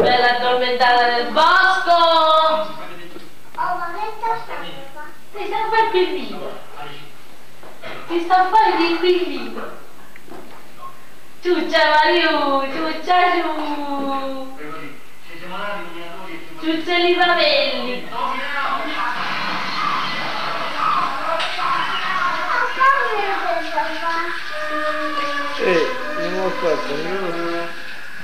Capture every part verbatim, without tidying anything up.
Bella addormentata nel bosco! Oh, ma che sta facendo? Ti sta a fare il pillino! Ti sta a fare il pillino! Ciuccia Mariù! Ciuccia ciù! Ciuccioli Pavelli! Eh, non ho fatto niente.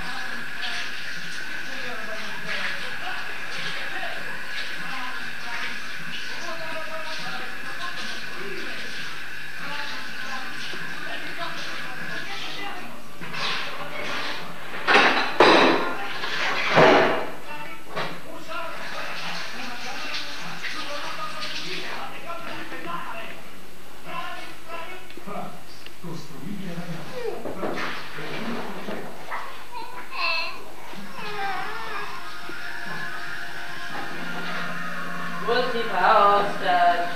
Molti fa Oscar!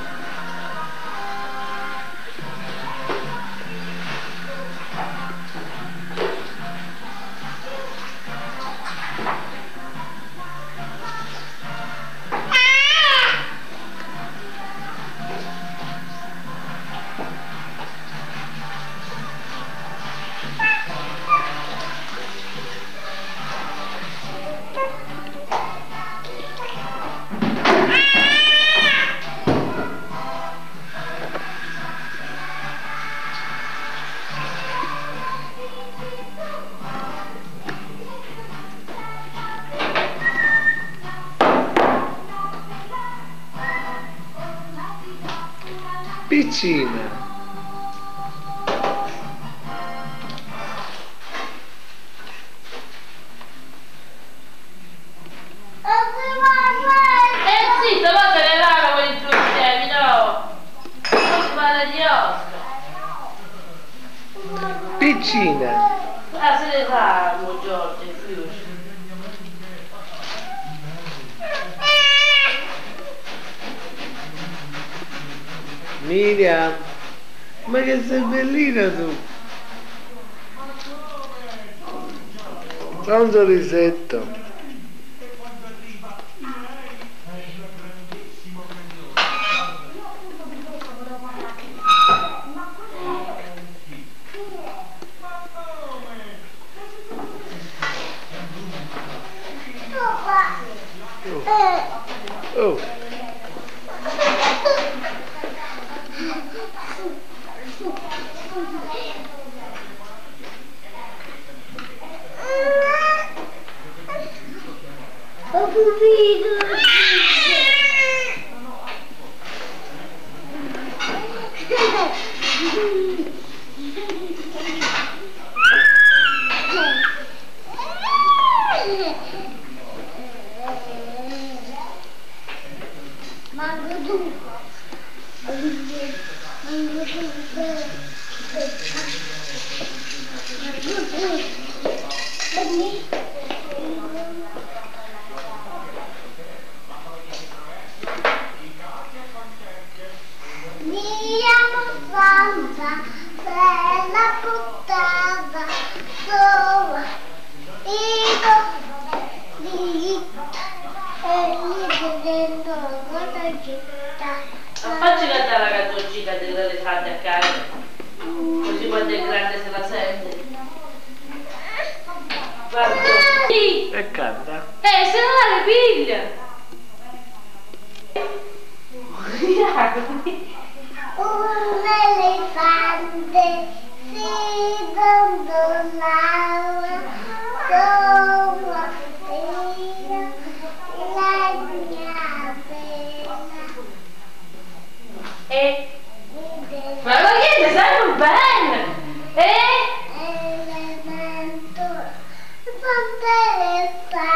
Piccina. Eh zitto, ma te ne vanno con i tuoi temi, no? Non si parla di Oscar! Piccina. Ah, se ne fanno, Giorgio, fiuci! Miriam, ma che sei bellina tu! Fa un sorrisetto. Oh. Ho pupito! Mango tu! Mango tu! Santa, bella puttana, dove io lì e lì dentro la città. Ma facci cantare la canzoncina dell'elefante a casa, così quando è grande se la sente. Guarda. Sì. E canta. Eh, se non la piglia. Un elefante si dondolava sopra la mia pena. Eh? Ma ma che ne sai bene? Eh? Elemento, quanto elefante.